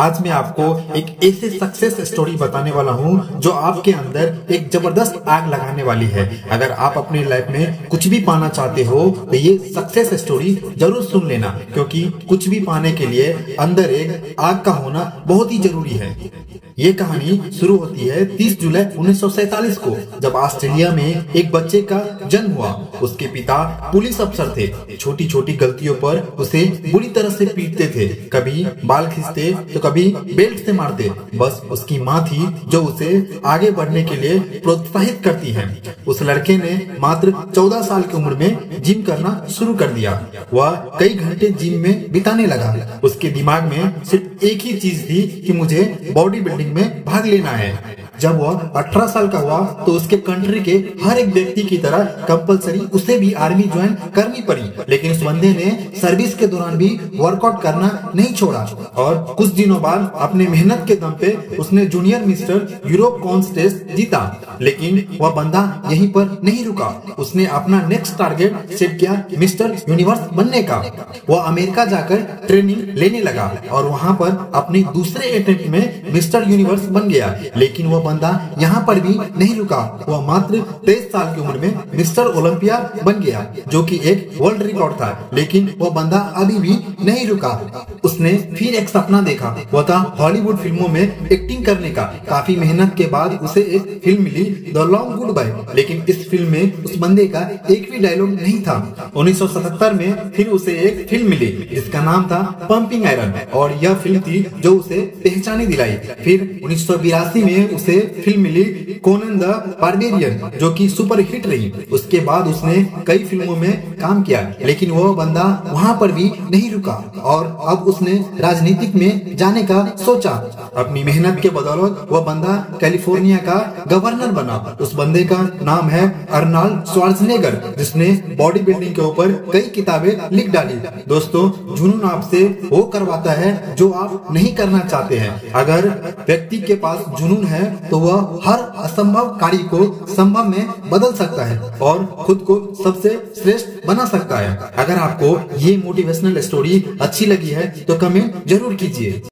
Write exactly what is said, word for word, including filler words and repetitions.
आज मैं आपको एक ऐसे सक्सेस स्टोरी बताने वाला हूँ जो आपके अंदर एक जबरदस्त आग लगाने वाली है। अगर आप अपनी लाइफ में कुछ भी पाना चाहते हो तो ये सक्सेस स्टोरी जरूर सुन लेना, क्योंकि कुछ भी पाने के लिए अंदर एक आग का होना बहुत ही जरूरी है। ये कहानी शुरू होती है तीस जुलाई उन्नीस सौ सैतालीस को, जब ऑस्ट्रेलिया में एक बच्चे का जन्म हुआ। उसके पिता पुलिस अफसर थे। छोटी छोटी गलतियों पर उसे बुरी तरह से पीटते थे, कभी बाल खींचते तो कभी बेल्ट से मारते। बस उसकी माँ थी जो उसे आगे बढ़ने के लिए प्रोत्साहित करती है। उस लड़के ने मात्र चौदह साल की उम्र में जिम करना शुरू कर दिया। वह कई घंटे जिम में बिताने लगा। उसके दिमाग में सिर्फ एक ही चीज थी कि मुझे बॉडी बिल्डिंग में भाग लेना है। जब वह अठारह साल का हुआ तो उसके कंट्री के हर एक व्यक्ति की तरह कंपलसरी उसे भी आर्मी ज्वाइन करनी पड़ी, लेकिन उस बंदे ने सर्विस के दौरान भी वर्कआउट करना नहीं छोड़ा और कुछ दिनों बाद अपने मेहनत के दम पे उसने जूनियर मिस्टर यूरोप कॉन्टेस्ट जीता। लेकिन वह बंदा यहीं पर नहीं रुका। उसने अपना नेक्स्ट टारगेट सेट किया मिस्टर यूनिवर्स बनने का। वह अमेरिका जाकर ट्रेनिंग लेने लगा और वहाँ पर अपने दूसरे अटेम्प्ट में मिस्टर यूनिवर्स बन गया। लेकिन वह बंदा यहाँ पर भी नहीं रुका। वह मात्र तेईस साल की उम्र में मिस्टर ओलंपिया बन गया, जो कि एक वर्ल्ड रिकॉर्ड था। लेकिन वह बंदा अभी भी नहीं रुका। उसने फिर एक सपना देखा, वह था हॉलीवुड फिल्मों में एक्टिंग करने का। काफी मेहनत के बाद उसे एक फिल्म मिली, द लॉन्ग गुड बाय। लेकिन इस फिल्म में उस बंदे का एक भी डायलॉग नहीं था। उन्नीस सौ सतहत्तर में फिर उसे एक फिल्म मिली जिसका नाम था पंपिंग आयरन, और यह फिल्म थी जो उसे पहचानी दिलाई। फिर उन्नीस सौ बिरासी में उसे फिल्म मिली कोनन द बारबेरियन, जो कि सुपर हिट रही। उसके बाद उसने कई फिल्मों में काम किया, लेकिन वह बंदा वहाँ पर भी नहीं रुका और अब उसने राजनीतिक में जाने का सोचा। अपनी मेहनत के बदौलत वह बंदा कैलिफोर्निया का गवर्नर बना। उस बंदे का नाम है अर्नल्ड श्वार्ज़नेगर, जिसने बॉडी बिल्डिंग के ऊपर कई किताबें लिख डाली। दोस्तों, जुनून आपसे वो करवाता है जो आप नहीं करना चाहते हैं। अगर व्यक्ति के पास जुनून है तो वह हर असंभव कार्य को संभव में बदल सकता है और खुद को सबसे श्रेष्ठ बना सकता है। अगर आपको ये मोटिवेशनल स्टोरी अच्छी लगी है तो कमेंट जरूर कीजिए।